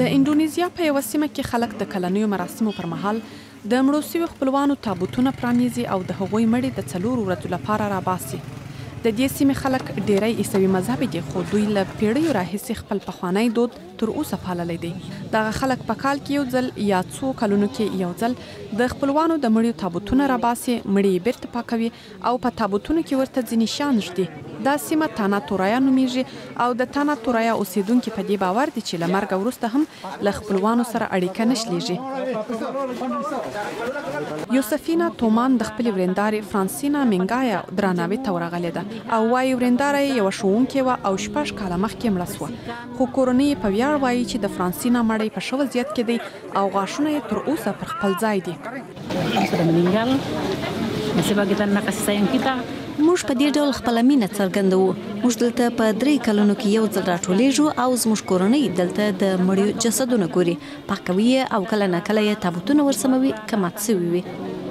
د اندونیزیا په یوه سیمه کې خلک د کلنیو مراسمو پر مهال د مړو سویو خپلوانو تابوتونه پرانیزي او د هغوی مړي د 4 ورځو لپاره راباسي. د دې سیمې خلک ډیری عیسوي مذهبي دي، خو دوی له پیړیو راهیسې خپل پخوانی دود تر اوسه پاللی دی. دغه خلک په کال کې یو ځل یا څو کلونو کې یو ځل د خپلوانو د مړیو تابوتونه راباسي، مړي یې بیرته پاکوي او په تابوتونو کې ورته ځینې شیان ږدي. دا سیمه تانا تورایا نومیږي او د تانا تورایا اوسیدونکي په دې باور دي چې له مرګه وروسته هم له خپلوانو سره اړیکه نه شلیږي. یوسفینا تومان د خپلې ورېندارې فرانسینا منګایا درناوي ته ورغلې ده او وایي ورېنداره یې یوه ښوونکې وه او 6 کاله مخکې مړه سوه، خو کورنۍ یې په ویاړ وایي چې د فرانسینا مړی په ښه وضعیت کې دی او غاښونه یې تر اوسه پر خپل ځای دي. موږ په دې ډول خپله مینه څرګندوو. موږ دلته په 3 کلونو کې یو ځل راټولیږو او زموږ کورنۍ دلته د مړیو جسدونه ګوري، پاکوي او کله نه کله یې تابوتونه ورسموي که مات سوي وي.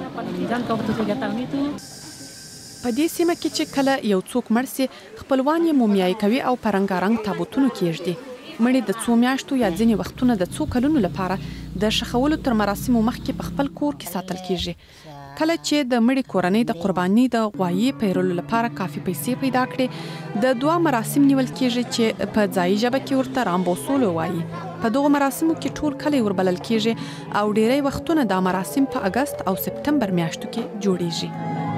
په دې سیمه کې چې کله یو څوک مړ سي، خپلوان یې مومیایي کوي او په رنګارنګ تابوتونو کې ږدي. مړي د 2 میاشتو یا ځینې وختونه د 2 کلونو لپاره د ښخولو تر مراسمو مخکې په خپل کور کې ساتل کیږي. کله چې د مړي کورنۍ د قرباني د غوایي پیرلو لپاره کافي پیسې پیدا کړي، د 2 مراسم نیول کیږي چې په ځایي ژبه کې ورته رامبوسولو وایي. په دغو مراسمو کې ټول کلی وربلل کیږي او ډیری وختونه دا مراسم په اګست او سپتمبر میاشتو کې جوړیږي.